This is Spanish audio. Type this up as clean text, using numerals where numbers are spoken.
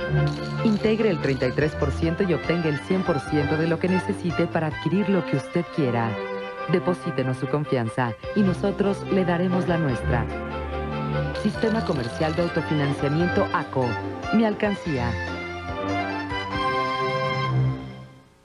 Integre el 33% y obtenga el 100% de lo que necesite para adquirir lo que usted quiera. Deposítenos su confianza y nosotros le daremos la nuestra. Sistema Comercial de Autofinanciamiento ACO. Mi alcancía.